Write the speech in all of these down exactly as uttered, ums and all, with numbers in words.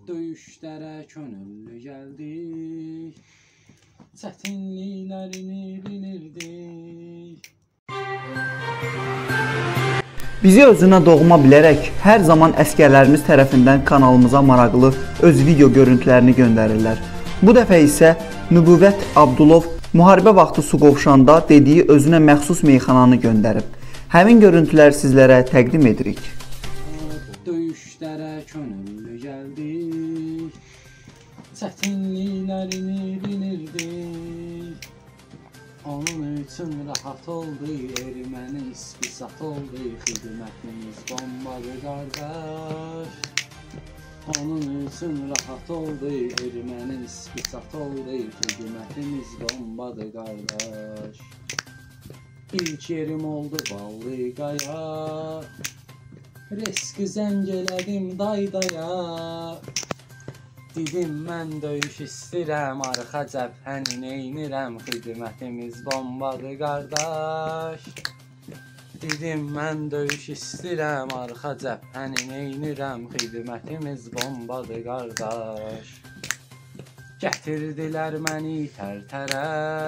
Döyüşlərə könüllü gəldik, çətinliklərini bilirdik. Bizi özünə doğma bilərək hər zaman əskərlərimiz tərəfindən kanalımıza maraqlı öz video görüntülərini göndərirlər. Bu dəfə isə Nübüvvət Abdulov müharibə vaxtı su qovşanda dediyi özünə məxsus meyxananı göndərib. Həmin görüntüləri sizlərə təqdim edirik. Döyüşlərə könüllü gəldik, çətinliklərini bilirdik. Onun üçün rahat oldu, erməni ispisat oldu, xidmətimiz bombadır qardaş. Onun üçün rahat oldu, erməni ispisat oldu, xidmətimiz bombadır qardaş. İlk yerim oldu Ballıqaya, Reski zəng elədim daydaya. Dedim mən döyüş istirəm, arxa cəbhəni neynirəm, xidmətimiz bombadır qardaş. Dedim mən döyüş istirəm, arxa cəbhəni neynirəm, xidmətimiz bombadır qardaş. Gətirdilər məni tərtərə,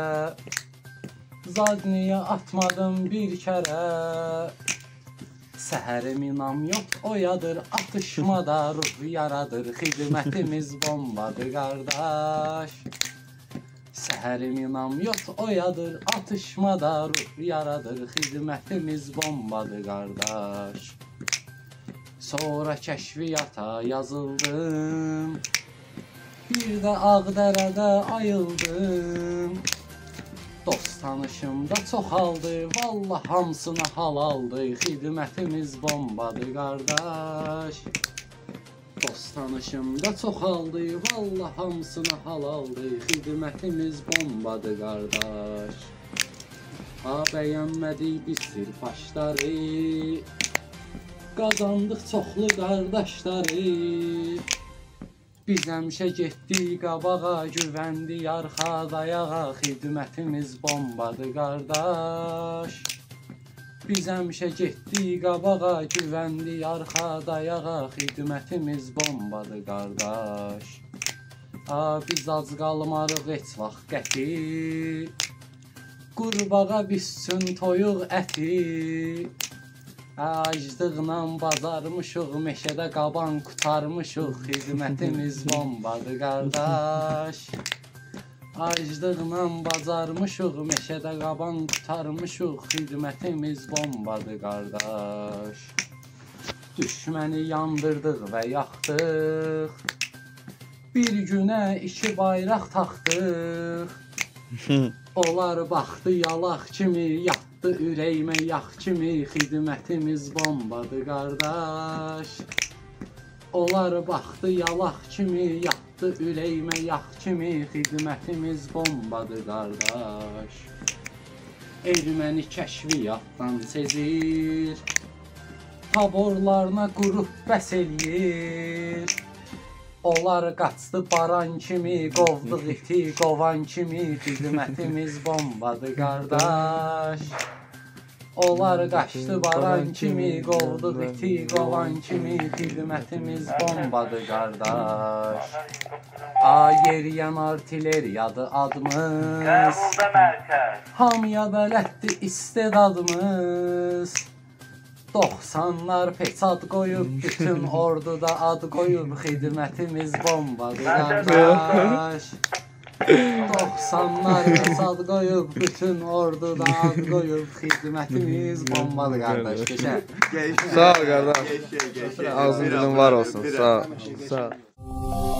Zadniyə atmadım bir kərə. Səhərim inam yox oyadır, atışmada ruh yaradır, xidmətimiz bombadır qardaş. Səhərim inam yox oyadır, atışmada ruh yaradır, xidmətimiz bombadır qardaş. Sonra kəşfiyyata yazıldım, bir də Ağdərədə ayıldım. Dost tanışım da çoxaldı, vallah hamısına halaldı, xidmətimiz bombadır qardaş. Dost tanışım da çoxaldı, vallah hamısına halaldı, xidmətimiz bombadır qardaş. Ha bəyənmədik biz sirpaşları, qazandıq çoxlu qardaşları. Biz həmişə getdik qabağa, güvəndik arxa dayağa, xidmətimiz bombadır qardaş. Biz həmişə getdik qabağa, güvəndik arxa dayağa, xidmətimiz bombadır qardaş. Biz ac qalmarıq heç vaxt qəti, qurbağa biz üçün toyuq əti. Acdıqla bazarmışıq, meşədə qaban qutarmışıq, xidmətimiz bombadır qardaş. Acdıqla bazarmışıq, meşədə qaban qutarmışıq, xidmətimiz bombadır qardaş. Düşməni yandırdıq və yaxdıq, bir günə iki bayraq taxdıq. Onlar baxdı yalaq kimi, yatdı ürəyimə yax kimi, xidmətimiz bombadır qardaş. Onlar baxdı yalaq kimi, yatdı ürəyimə yax kimi, xidmətimiz bombadır qardaş. Erməni kəşfiyyatdan sezir, taborlarına qrup bəs eləyir. Onlar qaçdı baran kimi, qovduq iti qovan kimi, xidmətimiz bombadır qardaş. Onlar qaçdı baran kimi, qovduq iti qovan kimi, xidmətimiz bombadır qardaş. A yeriyən artilleriyadır adımız, hamıya bələddir istedadımız. doxsanlar peçat qoyub, bütün orduda ad qoyub, xidmətimiz bombadır qardaş. doxsanlar peçat qoyub, bütün orduda ad qoyub, xidmətimiz bombadır qardaş. Geçək. Sağ ol qardaş. Ağzın dilin var olsun. Sağ ol. Sağ ol.